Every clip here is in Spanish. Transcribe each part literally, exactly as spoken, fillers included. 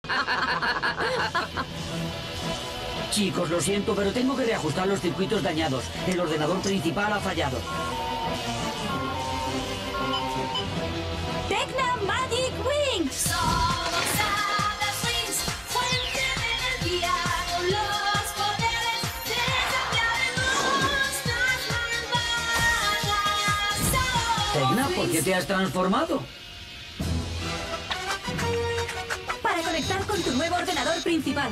Chicos, lo siento, pero tengo que reajustar los circuitos dañados. El ordenador principal ha fallado. ¡Tecna Magic Wings! Somos Hadas Wings, fuente de energía con los poderes desafiables monstruos malvadas. Tecna, ¿por qué te has transformado? Para conectar con tu nuevo ordenador principal.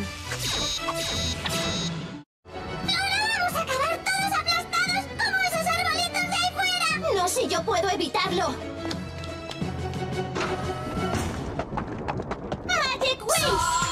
¡Vamos a acabar todos aplastados como esos arbolitos de ahí fuera! No, si yo puedo evitarlo. ¡Magic Wings!